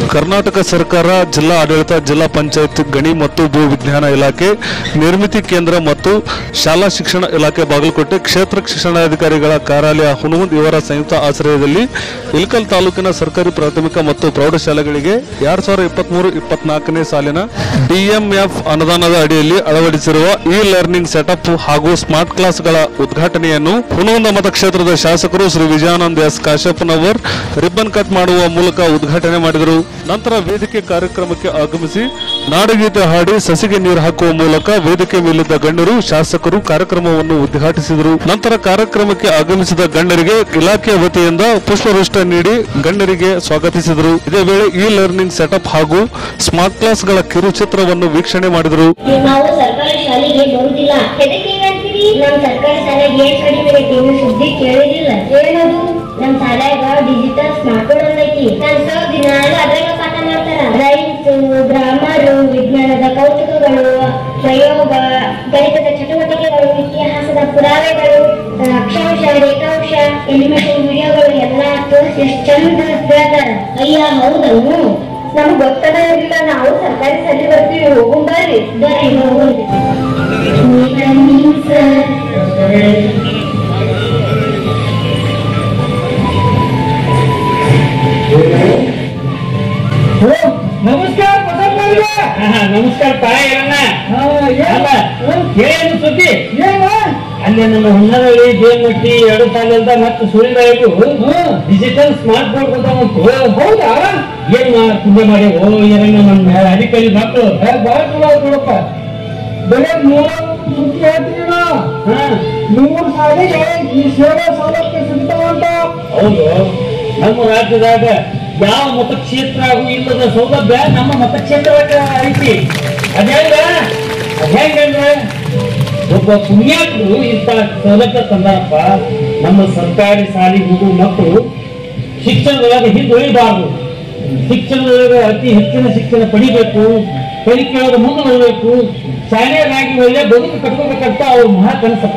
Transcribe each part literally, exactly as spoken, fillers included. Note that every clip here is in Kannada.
ಕರ್ನಾಟಕ ಸರ್ಕಾರ, ಜಿಲ್ಲಾ ಆಡಳಿತ, ಜಿಲ್ಲಾ ಪಂಚಾಯತ್ ಗಣಿ ಮತ್ತು ಭೂ ವಿಜ್ಞಾನ ಇಲಾಖೆ, ನಿರ್ಮಿತಿ ಕೇಂದ್ರ ಮತ್ತು ಶಾಲಾ ಶಿಕ್ಷಣ ಇಲಾಖೆ ಬಾಗಲಕೋಟೆ, ಕ್ಷೇತ್ರ ಶಿಕ್ಷಣಾಧಿಕಾರಿಗಳ ಕಾರ್ಯಾಲಯ ಹುನಗುಂದ ಇವರ ಸಂಯುಕ್ತ ಆಶ್ರಯದಲ್ಲಿ ಇಳಕಲ್ ತಾಲೂಕಿನ ಸರ್ಕಾರಿ ಪ್ರಾಥಮಿಕ ಮತ್ತು ಪ್ರೌಢಶಾಲೆಗಳಿಗೆ ಎರಡ್ ಸಾವಿರದ ಇಪ್ಪತ್ಮೂರು ಇಪ್ಪತ್ನಾಲ್ಕನೇ ಸಾಲಿನ ಡಿಎಂಎಫ್ ಅನುದಾನದ ಅಡಿಯಲ್ಲಿ ಅಳವಡಿಸಿರುವ ಇ ಲರ್ನಿಂಗ್ ಸೆಟಪ್ ಹಾಗೂ ಸ್ಮಾರ್ಟ್ ಕ್ಲಾಸ್ಗಳ ಉದ್ಘಾಟನೆಯನ್ನು ಹುನಗುಂದ ಮತಕ್ಷೇತ್ರದ ಶಾಸಕರು Shri Vijayanand S Kashappanavar ribbon cut ಮಾಡುವ ಮೂಲಕ ಉದ್ಘಾಟನೆ ಮಾಡಿದರು. ನಂತರ ವೇದಿಕೆ ಕಾರ್ಯಕ್ರಮಕ್ಕೆ ಆಗಮಿಸಿ ನಾಡಗೀತೆ ಹಾಡಿ ಸಸಿಗೆ ನೀರು ಹಾಕುವ ಮೂಲಕ ವೇದಿಕೆ ಮೇಲಿದ್ದ ಗಣ್ಯರು, ಶಾಸಕರು ಕಾರ್ಯಕ್ರಮವನ್ನು ಉದ್ಘಾಟಿಸಿದರು. ನಂತರ ಕಾರ್ಯಕ್ರಮಕ್ಕೆ ಆಗಮಿಸಿದ ಗಣ್ಯರಿಗೆ ಇಲಾಖೆಯ ವತಿಯಿಂದ ಪುಷ್ಪವೃಷ್ಟಿ ನೀಡಿ ಗಣ್ಯರಿಗೆ ಸ್ವಾಗತಿಸಿದರು. ಇದೇ ವೇಳೆ ಇ ಲರ್ನಿಂಗ್ ಸೆಟಪ್ ಹಾಗೂ ಸ್ಮಾರ್ಟ್ ಕ್ಲಾಸ್ಗಳ ಕಿರುಚಿತ್ರವನ್ನು ವೀಕ್ಷಣೆ ಮಾಡಿದರು. ನಾವು ಸರ್ಕಾರಿ ಶಾಲೆಗೆ ಬರುವುದಿಲ್ಲ, ನಮ್ಮ ಸರ್ಕಾರಿ ಶಾಲೆಗೆ ಏನ್ ಕಡಿಮೆ ಐತಿ ಸುದ್ದಿ ಕೇಳಿದಿಲ್ಲ. ಏನದು ನಮ್ ಶಾಲೆಗ ಡಿಜಿಟಲ್ ಸ್ಮಾರ್ಟ್ ಬೋರ್ಡ್ ಒಂದೈತಿ. ನನ್ ಸರ್ ದಿನಾಲು ಅದ್ರಾಗ ಪಾಠ ಮಾಡ್ತಾರ. ರೈಮ್ಸ್, ಗ್ರಾಮರ್, ವಿಜ್ಞಾನದ ಕೌತುಕಗಳು, ಪ್ರಯೋಗ, ಗಣಿತದ ಚಟುವಟಿಕೆಗಳು, ಇತಿಹಾಸದ ಪುರಾವೆಗಳು, ಅಕ್ಷಾಂಶ, ರೇಖಾಂಶ, ಎಲಿಮೇಷನ್ ವಿಡಿಯೋಗಳು ಎಲ್ಲ ತೋರಿಸಿ ಎಷ್ಟು ಚಂದ ಹೇಳ್ತಾರ. ಅಯ್ಯ ಹೌದವು ನಮ್ಗೆ ಗೊತ್ತದ ಇರಲಿಲ್ಲ. ನಾವು ಸರ್ಕಾರಿ ಶಾಲೆ ಬರ್ತೀವಿ, ಹೋಗುಂ ಬರ್ರಿ ಬರ್ರಿ ಹೋಗುಂದ್ರಿ. ನಮಸ್ಕಾರ ನಮಸ್ಕಾರ ತಾಯಣ್ಣ. ಏನು ಸುದ್ದಿ? ಅಲ್ಲಿ ನಮ್ಮ ಹುನ್ನರಳ್ಳಿ ದೇವಮಟ್ಟಿ ಎರಡು ಸಾಲಿಂದ ಮತ್ತು ಸುಳಿದಾಯರು ಡಿಜಿಟಲ್ ಸ್ಮಾರ್ಟ್ ಬೋರ್ಡ್ ಗೊತ್ತಾಗಂತು. ಹೌದಾ? ಏನ್ ಪೂಜೆ ಮಾಡಿ ಓ ಏನನ್ನ ನಮ್ಮ ಅಧಿಕಾರಿ ಮಕ್ಕಳು ಬಾಳ ನೋಡಪ್ಪ. ಬರೀ ಮೂರ ಸುದ್ದಿ ಹೇಳ್ತೀವಿ ಮೂರು ಸಾಲಿಗೆ ಈ ಸೇವಾ ಸೌಲಭ್ಯ ಸಿಗ್ತಾವಂತ. ಹೌದು, ನಮ್ಮ ರಾಜ್ಯದಾಗ ಯಾವ ಮತಕ್ಷೇತ್ರ ಇಲ್ಲದ ಸೌಲಭ್ಯ ನಮ್ಮ ಮತಕ್ಷೇತ್ರದಾಗ ಐತಿ. ಅದೇಂಗ ಅದೇಂಗಂದ್ರೆ ಒಬ್ಬ ಪುಣ್ಯಾತ್ಮರು ಇಂಥ ಸೌಲಭ್ಯ ತಂದಾರಪ್ಪ. ನಮ್ಮ ಸರ್ಕಾರಿ ಶಾಲೆಗೆ ಹೋಗುವ ಮಕ್ಕಳು ಶಿಕ್ಷಣದೊಳಗೆ ಹಿಂದುಳಿಬಾರ್ದು, ಶಿಕ್ಷಣದೊಳಗೆ ಅತಿ ಹೆಚ್ಚಿನ ಶಿಕ್ಷಣ ಪಡಿಬೇಕು, ಕಲಿಕೆಯೊಳಗೆ ಮುಂದುವರಬೇಕು, ಶಾಲೆಯಾಗಿ ಒಳ್ಳೆ ಬದುಕು ಕಟ್ಕೋಬೇಕಂತ ಅವ್ರ ಮಹಾ ಕನಸಪ್ಪ.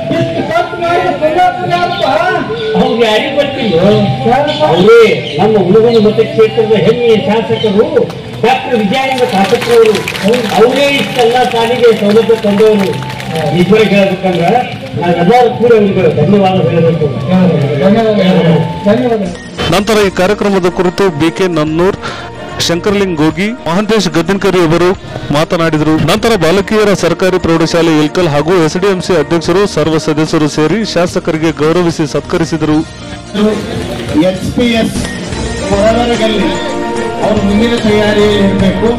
ಅವ್ರಿಗೆ ಯಾರಿಗೆ ಬರ್ತಿಲ್ಲ. ಅವರೇ ನಮ್ಮ ಹುಡುಗನ ಮತಕ್ಷೇತ್ರದ ಹೆಮ್ಮೆಯ ಶಾಸಕರು ಡಾಕ್ಟರ್ ವಿಜಯಾನಂದ ಕಾಶಪ್ಪನವರು. ಅವರೇ ಇಷ್ಟೆಲ್ಲ ಶಾಲೆಗೆ ಸೌಲಭ್ಯ ತಂದವರು. ನಿಜವಾಗಿ ಹೇಳ್ಬೇಕಂದ್ರ ನಾವೆಲ್ಲರೂ ಕೂಡ ಅವರಿಗೆ ಧನ್ಯವಾದ ಹೇಳಬೇಕು. ಧನ್ಯವಾದ. ನಂತರ ಈ ಕಾರ್ಯಕ್ರಮದ ಕುರಿತು ಬಿಕೆ ನನ್ನೂರ್, ಶಂಕರಲಿಂಗ್ ಗೋಗಿ, ಮಹಾಂತೇಶ್ ಗದ್ದಿನಕರಿ ಅವರು ಮಾತನಾಡಿದರು. ನಂತರ ಬಾಲಕಿಯರ ಸರ್ಕಾರಿ ಪ್ರೌಢಶಾಲೆ ಇಳಕಲ್ ಹಾಗೂ ಎಸ್ಡಿಎಂಸಿ ಅಧ್ಯಕ್ಷರು, ಸರ್ವ ಸದಸ್ಯರು ಸೇರಿ ಶಾಸಕರಿಗೆ ಗೌರವಿಸಿ ಸತ್ಕರಿಸಿದರು. ಎಚ್ಪಿಎಸ್ ಹೊರವರೆಗಲ್ಲಿ ಅವರು ಮುಂದಿನ ತಯಾರಿಯಲ್ಲಿ ಇರಬೇಕು.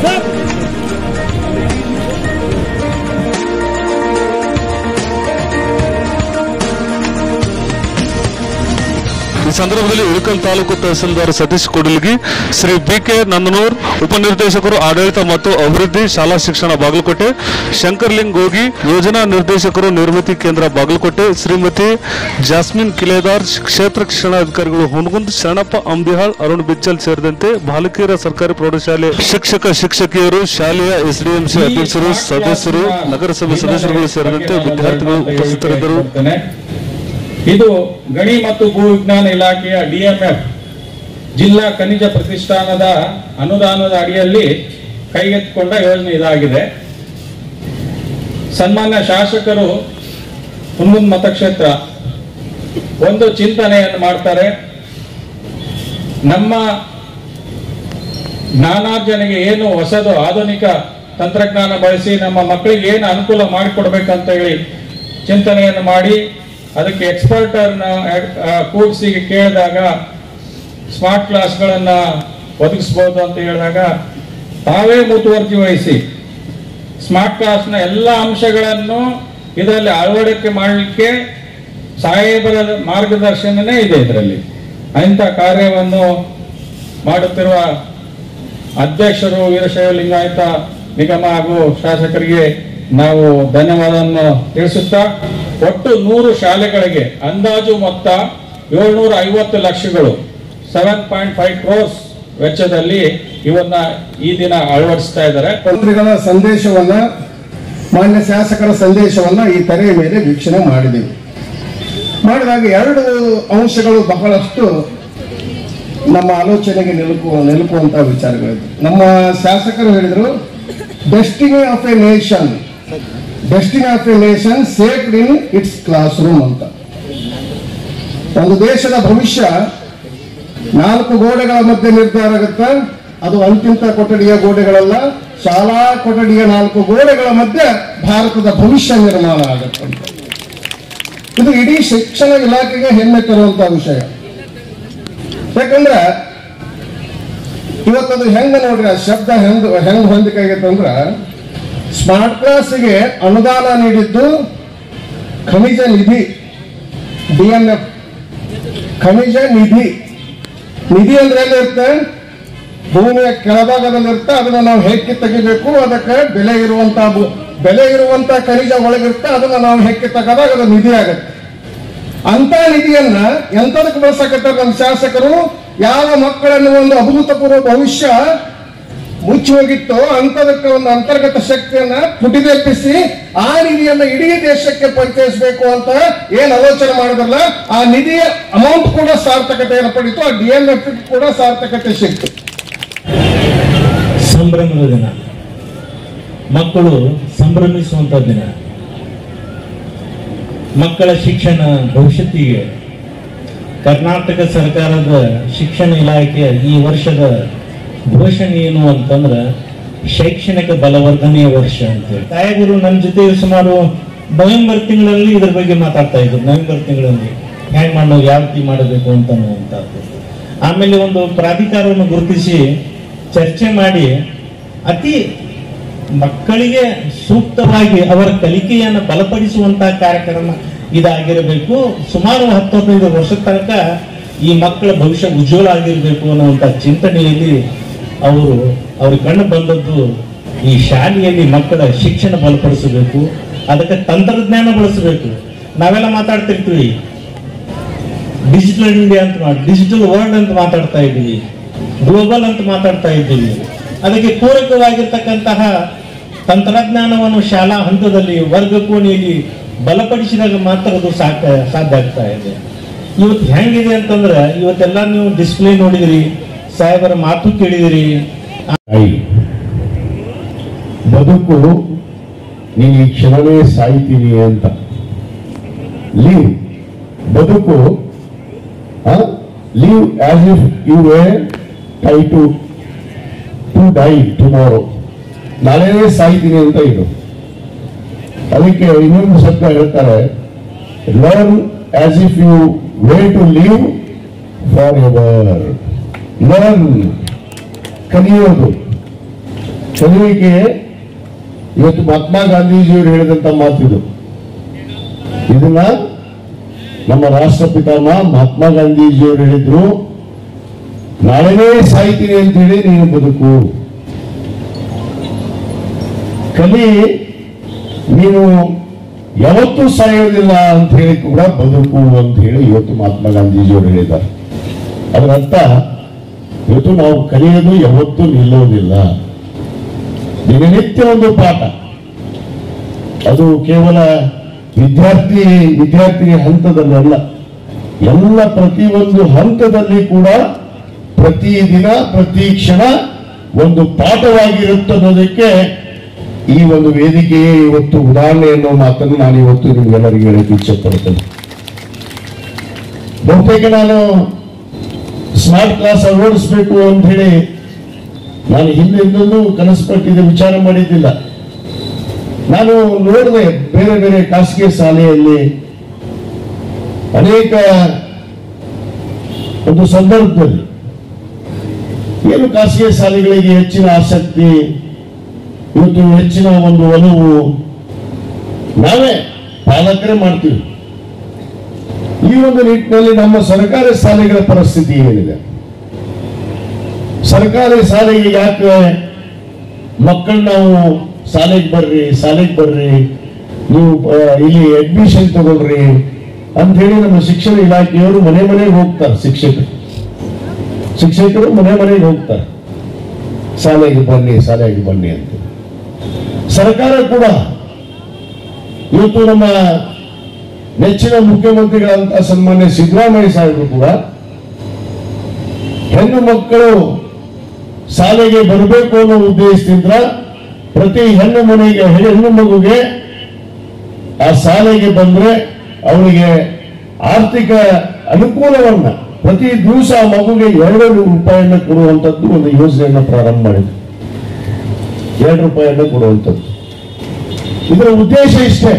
ಈ ಸಂದರ್ಭದಲ್ಲಿ ಇಳಕಲ್ ತಾಲೂಕು ತಹಸೀಲ್ದಾರ್ ಸತೀಶ್ ಕೊಡಲ್ಗಿ, ಶ್ರೀ ಬಿಕೆ ನಂದನೂರ್, ಉಪನಿರ್ದೇಶಕರು ಆಡಳಿತ ಮತ್ತು ಅಭಿವೃದ್ಧಿ ಶಾಲಾ ಶಿಕ್ಷಣ ಬಾಗಲಕೋಟೆ, ಶಂಕರ್ಲಿಂಗ್ ಗೋಗಿ, ಯೋಜನಾ ನಿರ್ದೇಶಕರು ನಿರ್ಮಿತಿ ಕೇಂದ್ರ ಬಾಗಲಕೋಟೆ, ಶ್ರೀಮತಿ ಜಾಸ್ಮಿನ್ ಕಿಲೇದಾರ್, ಕ್ಷೇತ್ರ ಶಿಕ್ಷಣಾಧಿಕಾರಿಗಳು ಹುನಗುಂದ, ಶರಣಪ್ಪ ಅಂಬಿಹಾಳ್, ಅರುಣ್ ಬಿಚ್ಚಲ್ ಸೇರಿದಂತೆ ಬಾಲಕಿಯರ ಸರ್ಕಾರಿ ಪ್ರೌಢಶಾಲೆ ಶಿಕ್ಷಕ ಶಿಕ್ಷಕಿಯರು, ಶಾಲೆಯ ಎಸ್ಡಿಎಂಸಿ ಅಧ್ಯಕ್ಷರು, ಸದಸ್ಯರು, ನಗರಸಭೆ ಸದಸ್ಯರುಗಳು ಸೇರಿದಂತೆ ವಿದ್ಯಾರ್ಥಿಗಳು ಉಪಸ್ಥಿತರಿದ್ದರು. ಇದು ಗಣಿ ಮತ್ತು ಭೂ ವಿಜ್ಞಾನ ಇಲಾಖೆಯ ಡಿಎಂಎಫ್ ಜಿಲ್ಲಾ ಖನಿಜ ಪ್ರತಿಷ್ಠಾನದ ಅನುದಾನದ ಅಡಿಯಲ್ಲಿ ಕೈಗೆತ್ತಿಕೊಂಡ ಯೋಜನೆ ಇದಾಗಿದೆ. ಸನ್ಮಾನ್ಯ ಶಾಸಕರು ಹುನಗುಂದ ಮತಕ್ಷೇತ್ರ ಒಂದು ಚಿಂತನೆಯನ್ನು ಮಾಡ್ತಾರೆ. ನಮ್ಮ ಜ್ಞಾನಾರ್ಜನೆಗೆ ಏನು ಹೊಸದು ಆಧುನಿಕ ತಂತ್ರಜ್ಞಾನ ಬಳಸಿ ನಮ್ಮ ಮಕ್ಕಳಿಗೆ ಏನು ಅನುಕೂಲ ಮಾಡಿಕೊಡ್ಬೇಕಂತ ಹೇಳಿ ಚಿಂತನೆಯನ್ನು ಮಾಡಿ ಅದಕ್ಕೆ ಎಕ್ಸ್ಪರ್ಟರ್ನ ಕೂಡಿಸಿ ಕೇಳಿದಾಗ ಸ್ಮಾರ್ಟ್ ಕ್ಲಾಸ್ಗಳನ್ನು ಒದಗಿಸ್ಬೋದು ಅಂತ ಹೇಳಿದಾಗ ತಾವೇ ಮುತುವರ್ಜಿ ವಹಿಸಿ ಸ್ಮಾರ್ಟ್ ಕ್ಲಾಸ್ನ ಎಲ್ಲ ಅಂಶಗಳನ್ನು ಇದರಲ್ಲಿ ಅಳವಡಿಕೆ ಮಾಡಲಿಕ್ಕೆ ಸಾಹೇಬರ ಮಾರ್ಗದರ್ಶನನೇ ಇದೆ. ಇದರಲ್ಲಿ ಅಂಥ ಕಾರ್ಯವನ್ನು ಮಾಡುತ್ತಿರುವ ಅಧ್ಯಕ್ಷರು ವೀರಶೈವ ಲಿಂಗಾಯತ ನಿಗಮ ಹಾಗೂ ಶಾಸಕರಿಗೆ ನಾವು ಧನ್ಯವಾದವನ್ನು ತಿಳಿಸುತ್ತಾ, ಒಟ್ಟು ನೂರು ಶಾಲೆಗಳಿಗೆ ಅಂದಾಜು ಮೊತ್ತ ಏಳ್ನೂರ ಐವತ್ತು ಲಕ್ಷಗಳು ಸೆವೆನ್ ಪಾಯಿಂಟ್ ಫೈವ್ ಕ್ರೋರ್ಸ್ ವೆಚ್ಚದಲ್ಲಿ ಇವನ್ನ ಈ ದಿನ ಅಳವಡಿಸ್ತಾ ಇದ್ದಾರೆ. ಮಂತ್ರಿಗಳ ಸಂದೇಶವನ್ನ, ಮಾನ್ಯ ಶಾಸಕರ ಸಂದೇಶವನ್ನ ಈ ತೆರೆಯ ಮೇಲೆ ವೀಕ್ಷಣೆ ಮಾಡಿದೆವು. ಮಾಡಿದಾಗ ಎರಡು ಅಂಶಗಳು ಬಹಳಷ್ಟು ನಮ್ಮ ಆಲೋಚನೆಗೆ ನಿಲುಕುವ ನಿಲುಕುವಂತ ವಿಚಾರಗಳಿವೆ. ನಮ್ಮ ಶಾಸಕರು ಹೇಳಿದರು, destiny of a nation destiny of a nation shaped in its classroom ಅಂತ. ಒಂದು ದೇಶದ ಭವಿಷ್ಯ ನಾಲ್ಕು ಗೋಡೆಗಳ ಮಧ್ಯೆ ನಿರ್ಧಾರ ಆಗುತ್ತೆ. ಅದು ಅಂತಿಂತ ಕೊಠಡಿಯ ಗೋಡೆಗಳಲ್ಲ, ಶಾಲಾ ಕೊಠಡಿಯ ನಾಲ್ಕು ಗೋಡೆಗಳ ಮಧ್ಯೆ ಭಾರತದ ಭವಿಷ್ಯ ನಿರ್ಮಾಣ ಆಗುತ್ತೆ. ಇದು ಇಡೀ ಶಿಕ್ಷಣ ಇಲಾಖೆಗೆ ಹೆಮ್ಮೆ ತರುವಂತಹ ವಿಷಯ. ಯಾಕಂದ್ರೆ ಇವತ್ತದು ಹೆಂಗ ನೋಡ್ರಿ, ಆ ಶಬ್ದ ಹೆಂಗ್ ಹೆಂಗ್ ಹೊಂದಿಕೆ ಆಗೈತೆ ಅಂದ್ರ, ಸ್ಮಾರ್ಟ್ ಕ್ಲಾಸಿಗೆ ಅನುದಾನ ನೀಡಿದ್ದು ಖನಿಜ ನಿಧಿ, ಡಿ ಎನ್ ಎಫ್ ಖನಿಜ ನಿಧಿ. ನಿಧಿ ಅಂದ್ರೆ ಎಲ್ಲಿರುತ್ತೆ? ಭೂಮಿಯ ಕೆಳಭಾಗದಲ್ಲಿರುತ್ತೆ. ಅದನ್ನ ನಾವು ಹೆಕ್ಕಿ ತೆಗಿಬೇಕು. ಅದಕ್ಕೆ ಬೆಲೆ ಇರುವಂತ ಬೆಲೆ ಇರುವಂತ ಖನಿಜ ಒಳಗಿರುತ್ತೆ. ಅದನ್ನ ನಾವು ಹೆಕ್ಕಿ ತೆಗೆದಾಗ ಅದು ನಿಧಿ ಆಗುತ್ತೆ. ಅಂತ ನಿಧಿಯನ್ನ ಎಂತದಕ್ಕೆ ಬಳಸಕತ್ತಾರೆ ನಮ್ಮ ಶಾಸಕರು? ಯಾವ ಮಕ್ಕಳನ್ನು ಒಂದು ಅಭೂತಪೂರ್ವ ಭವಿಷ್ಯ ಮುಚ್ಚಿ ಹೋಗಿತ್ತು ಅಂತದಕ್ಕೆ ಒಂದು ಅಂತರ್ಗತ ಶಕ್ತಿಯನ್ನ ಪುಟಿದೆಪ್ಪಿಸಿ ಆ ನಿಧಿಯನ್ನ ಇಡೀ ದೇಶಕ್ಕೆ ಪರಿಚಯಿಸಬೇಕು ಅಂತ ಏನ್ ಆಲೋಚನೆ ಮಾಡಿದ್ರಲ್ಲ, ಆ ನಿಧಿಯ ಅಮೌಂಟ್ ಕೂಡ ಸಾರ್ಥಕತೆಯನ್ನು ಪಡಿತು. ಆ ಡಿ ಎಂ ಎಫ್ ಕೂಡ ಸಾರ್ಥಕತೆ ಸಿಕ್ತು. ಸಂಭ್ರಮದ ದಿನ, ಮಕ್ಕಳು ಸಂಭ್ರಮಿಸುವಂತ ದಿನ. ಮಕ್ಕಳ ಶಿಕ್ಷಣ ಭವಿಷ್ಯತ್ತಿಗೆ ಕರ್ನಾಟಕ ಸರ್ಕಾರದ ಶಿಕ್ಷಣ ಇಲಾಖೆಯ ಈ ವರ್ಷದ ಘೋಷಣೆ ಏನು ಅಂತಂದ್ರೆ ಶೈಕ್ಷಣಿಕ ಬಲವರ್ಧನೆಯ ವರ್ಷ ಅಂತೇಳಿ. ತಾಯಗುರು ನನ್ನ ಜೊತೆ ಸುಮಾರು ನವೆಂಬರ್ ತಿಂಗಳಲ್ಲಿ ಇದ್ರ ಬಗ್ಗೆ ಮಾತಾಡ್ತಾ ಇದ್ರು. ನವೆಂಬರ್ ತಿಂಗಳಲ್ಲಿ ಹ್ಯಾಂಗ್ ಮಾಡೋ ಯಾವ ರೀತಿ ಮಾಡಬೇಕು ಅಂತ. ಆಮೇಲೆ ಒಂದು ಪ್ರಾಧಿಕಾರವನ್ನು ಗುರುತಿಸಿ ಚರ್ಚೆ ಮಾಡಿ ಅತಿ ಮಕ್ಕಳಿಗೆ ಸೂಕ್ತವಾಗಿ ಅವರ ಕಲಿಕೆಯನ್ನು ಬಲಪಡಿಸುವಂತಹ ಕಾರ್ಯಕ್ರಮ ಇದಾಗಿರಬೇಕು. ಸುಮಾರು ಹತ್ತು ಹದಿನೈದು ವರ್ಷದ ತನಕ ಈ ಮಕ್ಕಳ ಭವಿಷ್ಯ ಉಜ್ವಲ ಆಗಿರಬೇಕು ಅನ್ನುವಂಥ ಚಿಂತನೆಯಲ್ಲಿ ಅವರು ಅವ್ರಿಗೆ ಕಂಡು ಬಂದದ್ದು ಈ ಶಾಲೆಯಲ್ಲಿ ಮಕ್ಕಳ ಶಿಕ್ಷಣ ಬಲಪಡಿಸಬೇಕು, ಅದಕ್ಕೆ ತಂತ್ರಜ್ಞಾನ ಬಳಸಬೇಕು. ನಾವೆಲ್ಲ ಮಾತಾಡ್ತಿರ್ತೀವಿ ಡಿಜಿಟಲ್ ಇಂಡಿಯಾ ಅಂತ ಮಾಡಿ, ಡಿಜಿಟಲ್ ವರ್ಲ್ಡ್ ಅಂತ ಮಾತಾಡ್ತಾ ಇದ್ದೀವಿ, ಗ್ಲೋಬಲ್ ಅಂತ ಮಾತಾಡ್ತಾ ಇದ್ದೀವಿ. ಅದಕ್ಕೆ ಪೂರಕವಾಗಿರ್ತಕ್ಕಂತಹ ತಂತ್ರಜ್ಞಾನವನ್ನು ಶಾಲಾ ಹಂತದಲ್ಲಿ ವರ್ಗ ಕೋಣೆಯಲ್ಲಿ ಬಲಪಡಿಸಿದಾಗ ಮಾತ್ರ ಅದು ಸಾಕ ಸಾಧ್ಯ ಆಗ್ತಾ ಇದೆ. ಇವತ್ತು ಹೆಂಗಿದೆ ಅಂತಂದ್ರೆ, ಇವತ್ತೆಲ್ಲ ನೀವು ಡಿಸ್ಪ್ಲೇ ನೋಡಿದ್ರಿ, ಸಾಹೇಬರ ಮಾತು ಕೇಳಿದಿರಿ. ಬದುಕು ನೀನು ಈ ಕ್ಷಣವೇ ಸಾಯ್ತೀನಿ ಅಂತ ಲೀವ್, ಬದುಕು live as if you were try to to die tomorrow, ನಾಳೆನೇ ಸಾಯ್ತೀನಿ ಅಂತ ಇದು. ಅದಕ್ಕೆ ಇನ್ನೊಂದು ಶಬ್ದ ಹೇಳ್ತಾರೆ, learn as if you were to live forever. Learn, ಕಲಿಯೋದು, ಕಲಿಯುವಿಕೆ. ಇವತ್ತು ಮಹಾತ್ಮ ಗಾಂಧೀಜಿಯವರು ಹೇಳಿದಂತ ಮಾತಿದು. ಇದನ್ನ ನಮ್ಮ ರಾಷ್ಟ್ರಪಿತಾಮಹ ಮಹಾತ್ಮ ಗಾಂಧೀಜಿಯವರು ಹೇಳಿದ್ರು, ನಾಳೆನೇ ಸಾಯ್ತೀನಿ ಅಂತ ಹೇಳಿ ನೀನು ಬದುಕು, ಕಲಿ, ನೀನು ಯಾವತ್ತೂ ಸಾಯೋದಿಲ್ಲ ಅಂತ ಹೇಳಿ ಕೂಡ ಬದುಕು ಅಂತ ಹೇಳಿ ಇವತ್ತು ಮಹಾತ್ಮ ಗಾಂಧೀಜಿಯವರು ಹೇಳಿದ್ದಾರೆ. ಅದರ ಅರ್ಥ ಇವತ್ತು ನಾವು ಕಲಿಯೋದು ಯಾವತ್ತೂ ನಿಲ್ಲೋದಿಲ್ಲ. ದಿನನಿತ್ಯ ಒಂದು ಪಾಠ. ಅದು ಕೇವಲ ವಿದ್ಯಾರ್ಥಿ ವಿದ್ಯಾರ್ಥಿ ಹಂತದಲ್ಲ, ಎಲ್ಲ ಪ್ರತಿಯೊಂದು ಹಂತದಲ್ಲಿ ಕೂಡ ಪ್ರತಿದಿನ ಪ್ರತಿ ಕ್ಷಣ ಒಂದು ಪಾಠವಾಗಿರುತ್ತನ್ನೋದಕ್ಕೆ ಈ ಒಂದು ವೇದಿಕೆಯೇ ಇವತ್ತು ಉದಾಹರಣೆ ಅನ್ನೋ ಮಾತನ್ನು ನಾನು ಇವತ್ತು ನಿಮ್ಗೆಲ್ಲರಿಗೆ ಹೇಳಕ್ಕೆ ಇಚ್ಛೆ ಪಡ್ತೇನೆ. ಬಹುತೇಕ ನಾನು ಸ್ಮಾರ್ಟ್ ಕ್ಲಾಸ್ ಅಳವಡಿಸಬೇಕು ಅಂತ ಹೇಳಿ ನಾನು ಹಿಂದೆಂದೂ ಕನಸು ಪಟ್ಟಿದ್ದೆ, ವಿಚಾರ ಮಾಡಿದ್ದಿಲ್ಲ. ನಾನು ನೋಡಿದೆ ಬೇರೆ ಬೇರೆ ಖಾಸಗಿ ಶಾಲೆಯಲ್ಲಿ ಅನೇಕ ಒಂದು ಸಂದರ್ಭದಲ್ಲಿ ಏನು ಖಾಸಗಿ ಶಾಲೆಗಳಿಗೆ ಹೆಚ್ಚಿನ ಆಸಕ್ತಿ, ಇವತ್ತು ಹೆಚ್ಚಿನ ಒಂದು ಒಲವು ನಾವೇ ಪಾಲಕರೇ ಮಾಡ್ತೀವಿ. ಈ ಒಂದು ನಿಟ್ಟಿನಲ್ಲಿ ನಮ್ಮ ಸರ್ಕಾರಿ ಶಾಲೆಗಳ ಪರಿಸ್ಥಿತಿ ಏನಿದೆ? ಸರ್ಕಾರಿ ಶಾಲೆಗೆ ಯಾಕೆ ಮಕ್ಕಳು ನಾವು ಶಾಲೆಗೆ ಬರ್ರಿ ಶಾಲೆಗೆ ಬರ್ರಿ ನೀವು ಇಲ್ಲಿ ಅಡ್ಮಿಷನ್ ತಗೊಳ್ರಿ ಅಂತ ಹೇಳಿ ನಮ್ಮ ಶಿಕ್ಷಣ ಇಲಾಖೆಯವರು ಮನೆ ಮನೆಗೆ ಹೋಗ್ತಾರೆ. ಶಿಕ್ಷಕರು ಶಿಕ್ಷಕರು ಮನೆ ಮನೆಗೆ ಹೋಗ್ತಾರೆ, ಶಾಲೆಗೆ ಬನ್ನಿ ಶಾಲೆಗೆ ಬನ್ನಿ ಅಂತ. ಸರ್ಕಾರ ಕೂಡ ಇವತ್ತು ನಮ್ಮ ನೆಚ್ಚಿನ ಮುಖ್ಯಮಂತ್ರಿಗಳಂತ ಸನ್ಮಾನ್ಯ ಸಿದ್ದರಾಮಯ್ಯ ಸಾಹೇಬರು ಕೂಡ ಹೆಣ್ಣು ಮಕ್ಕಳು ಶಾಲೆಗೆ ಬರಬೇಕು ಅನ್ನೋ ಉದ್ದೇಶದಿಂದ ಪ್ರತಿ ಹೆಣ್ಣು ಮನೆಗೆ ಹೆಣ್ಣು ಮಗುಗೆ ಆ ಶಾಲೆಗೆ ಬಂದ್ರೆ ಅವರಿಗೆ ಆರ್ಥಿಕ ಅನುಕೂಲವನ್ನ ಪ್ರತಿ ದಿವಸ ಆ ಮಗುಗೆ ಎರಡು ರೂಪಾಯಿಯನ್ನ ಕೊಡುವಂಥದ್ದು ಒಂದು ಯೋಜನೆಯನ್ನ ಪ್ರಾರಂಭ ಮಾಡಿದ್ರು. ಎರಡು ರೂಪಾಯಿಯನ್ನ ಕೊಡುವಂಥದ್ದು. ಇದರ ಉದ್ದೇಶ ಇಷ್ಟೇ,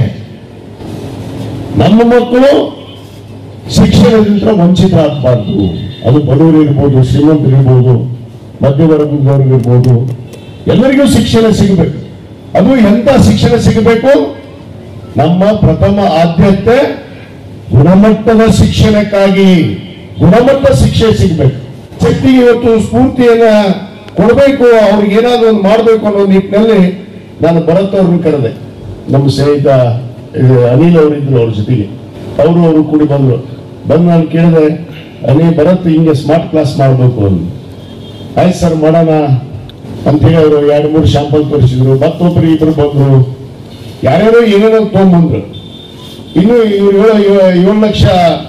ನಮ್ಮ ಮಕ್ಕಳು ಶಿಕ್ಷಣದಿಂದ ವಂಚಿತರಾಗಬಾರ್ದು. ಅದು ಬಡವರು ಇರ್ಬೋದು, ಶ್ರೀಮಂತರು ಇರ್ಬೋದು, ಮಧ್ಯವರ್ಗದವ್ರಿಗಿರ್ಬೋದು, ಎಲ್ಲರಿಗೂ ಶಿಕ್ಷಣ ಸಿಗಬೇಕು. ಅದು ಎಂತ ಶಿಕ್ಷಣ ಸಿಗಬೇಕು? ನಮ್ಮ ಪ್ರಥಮ ಆದ್ಯತೆ ಗುಣಮಟ್ಟದ ಶಿಕ್ಷಣಕ್ಕಾಗಿ. ಗುಣಮಟ್ಟ ಶಿಕ್ಷೆ ಸಿಗಬೇಕು. ಶಕ್ತಿಗೆ ಇವತ್ತು ಸ್ಫೂರ್ತಿಯನ್ನ ಕೊಡಬೇಕು, ಅವ್ರಿಗೆ ಏನಾದ್ರು ಒಂದು ಮಾಡಬೇಕು ಅನ್ನೋ ನಿಟ್ಟಿನಲ್ಲಿ ನಾನು ಭರತ್ ಅವ್ರನ್ನ ಕರೆದೆ. ನಮ್ಮ ಸ್ನೇಹಿತ ಅನಿಲ್ ಅವರಿದ್ರು, ಅವ್ರ ಜೊತೆಗೆ ಅವರು ಅವರು ಕೂಡಿ ಬಂದ್ರು. ಬಂದು ನಾನು ಕೇಳಿದೆ, ಅನೇ ಭರತ್ ಹಿಂಗೆ ಸ್ಮಾರ್ಟ್ ಕ್ಲಾಸ್ ಮಾಡಬೇಕು ಅಂದ್ರು. ಆಯ್ತು ಸರ್ ಮಾಡೋಣ ಅಂತೇಳಿ ಅವರು ಎರಡು ಮೂರು ಶಾಂಪಲ್ ತೋರಿಸಿದ್ರು. ಮತ್ತೊಬ್ಬರು ಇಬ್ರು ಬಂದ್ರು, ಯಾರ್ಯಾರೋ ಏನೇನೋ ತೊಗೊಂಡ್ಬಂದ್ರು. ಇನ್ನು ಇವ್ರು ಏಳು ಏಳು ಲಕ್ಷ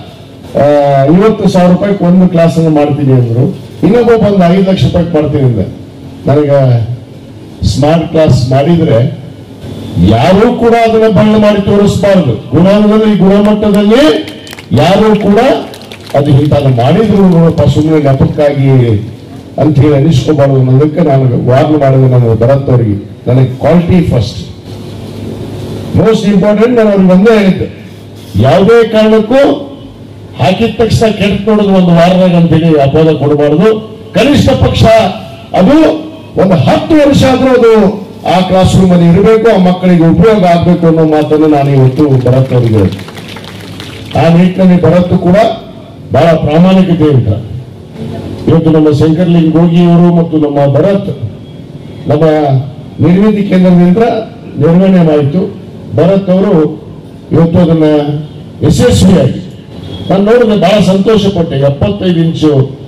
ಐವತ್ತು ಸಾವಿರ ರೂಪಾಯಿ ಒಂದು ಕ್ಲಾಸ್ ಅನ್ನು ಮಾಡ್ತೀನಿ ಅಂದ್ರು. ಇನ್ನೊಬ್ಬ ಬಂದು ಐದು ಲಕ್ಷ ರೂಪಾಯಿ ಮಾಡ್ತೀನಿ ಅಂದ. ನನಗೆ ಸ್ಮಾರ್ಟ್ ಕ್ಲಾಸ್ ಮಾಡಿದ್ರೆ ಯಾರೂ ಕೂಡ ಅದನ್ನ ಬಣ್ಣ ಮಾಡಿ ತೋರಿಸಬಾರ್ದು. ಗುಣದಲ್ಲಿ ಗುಣಮಟ್ಟದಲ್ಲಿ ಯಾರೂ ಕೂಡ ಅದು ಇಂಥದ್ದು ಮಾಡಿದ್ರು ನೋಡಪ್ಪ ಸುಮ್ಮನೆ ನೆಪಕ್ಕಾಗಿ ಅಂತ ಹೇಳಿ ಅನಿಸ್ಕೋಬಾರ್ದು ಅನ್ನೋದಕ್ಕೆ ನಾನು ವಾರ್ನ್ ಮಾಡಿದೆ. ನಾನು ಭರತ್ ಅವರಿಗೆ ನನಗೆ ಕ್ವಾಲಿಟಿ ಫಸ್ಟ್, ಮೋಸ್ಟ್ ಇಂಪಾರ್ಟೆಂಟ್. ನಾನು ಅವ್ರಿಗೆ ಒಂದೇ ಹೇಳಿದ್ದೆ, ಯಾವುದೇ ಕಾರಣಕ್ಕೂ ಹಾಕಿದ ತಕ್ಷಣ ಕೆಟ್ಟ ನೋಡೋದು ಒಂದು ವಾರದಾಗ ಅಂತೇಳಿ ಅಪವಾದ ಕೊಡಬಾರ್ದು. ಕನಿಷ್ಠ ಪಕ್ಷ ಅದು ಒಂದು ಹತ್ತು ವರ್ಷ ಆದ್ರೂ ಅದು ಆ ಕ್ಲಾಸ್ ರೂಮ್ ಅಲ್ಲಿ ಇರಬೇಕು, ಆ ಮಕ್ಕಳಿಗೆ ಉಪಯೋಗ ಆಗ್ಬೇಕು ಅನ್ನೋ ಮಾತನ್ನು ನಾನು ಇವತ್ತು ಭರತ್ ಅವರಿಗೆ ಹೇಳಿದೆ. ಆ ನಿಟ್ಟಿನಲ್ಲಿ ಭರತ್ ಕೂಡ ಬಹಳ ಪ್ರಾಮಾಣಿಕತೆ ಅಂತ ಇವತ್ತು ನಮ್ಮ ಶಂಕರ್ಲಿಂಗ್ ಗೋಗಿಯವರು ಮತ್ತು ನಮ್ಮ ಭರತ್ ನಮ್ಮ ನಿರ್ಮಿತಿ ಕೇಂದ್ರದಿಂದ ನಿರ್ವಹಣೆ ಮಾಡಿತು. ಭರತ್ ಅವರು ಇವತ್ತು ಅದನ್ನ ಯಶಸ್ವಿಯಾಗಿ ನಾನು ನೋಡಿದ್ರೆ ಬಹಳ ಸಂತೋಷ ಪಟ್ಟೆ. ಎಪ್ಪತ್ತೈದು ಇಂಚು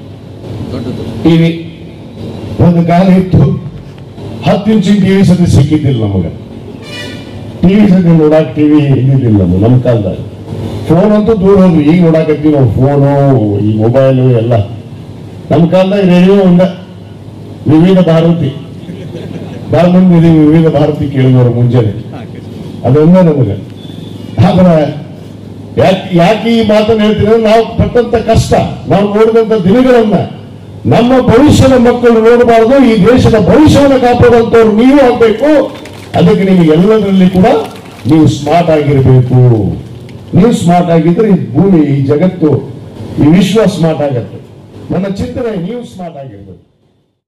ಟಿವಿ ಒಂದು ಕಾಲ ಇತ್ತು, ಹತ್ತು ಇಂಚಿನ ಟಿವಿ ಸದ್ಯ ಸಿಕ್ಕಿದ್ದಿಲ್ಲ ನಮಗೆ. ಟಿವಿ ಸದ್ಯ ನೋಡಕ್ ಟಿವಿ ಇದ್ದಿದ್ದಿಲ್ಲ ನಮ್ಗೆ ನಮ್ಮ ಕಾಲದಾಗ. ಫೋನ್ ಅಂತೂ ದೂರ ಹೋದ್ವಿ, ಈಗ ನೋಡಾಕತ್ತೀವಿ ನಾವು ಫೋನು, ಈ ಮೊಬೈಲು ಎಲ್ಲ. ನಮ್ಮ ಕಾಲದಾಗ ರೇಡಿಯೋ ಒಂದ ವಿವಿಧ ಭಾರತಿ, ಬಹಳ ಮಂದಿ ವಿವಿಧ ಭಾರತಿ ಕೇಳಿದವರು ಮುಂಜಾನೆ, ಅದೊಂದೇ ನಮಗೆ. ಆದ್ರೆ ಯಾಕೆ ಯಾಕೆ ಈ ಮಾತನ್ನು ಹೇಳ್ತೀನಿ ಅಂದ್ರೆ ನಾವು ಪಟ್ಟಂತ ಕಷ್ಟ, ನಾವು ನೋಡಿದಂತ ದಿನಗಳನ್ನ ನಮ್ಮ ಭವಿಷ್ಯದ ಮಕ್ಕಳು ನೋಡಬಾರದು. ಈ ದೇಶದ ಭವಿಷ್ಯವನ್ನು ಕಾಪಾಡುವಂತವ್ರು ನೀವು ಆಗ್ಬೇಕು. ಅದಕ್ಕೆ ನಿಮಗೆ ಎಲ್ಲದರಲ್ಲಿ ಕೂಡ ನೀವು ಸ್ಮಾರ್ಟ್ ಆಗಿರ್ಬೇಕು. ನೀವು ಸ್ಮಾರ್ಟ್ ಆಗಿದ್ರೆ ಈ ಭೂಮಿ, ಈ ಜಗತ್ತು, ಈ ವಿಶ್ವ ಸ್ಮಾರ್ಟ್ ಆಗತ್ತೆ. ನನ್ನ ಚಿಂತನೆ ನೀವು ಸ್ಮಾರ್ಟ್ ಆಗಿರ್ಬೇಕು.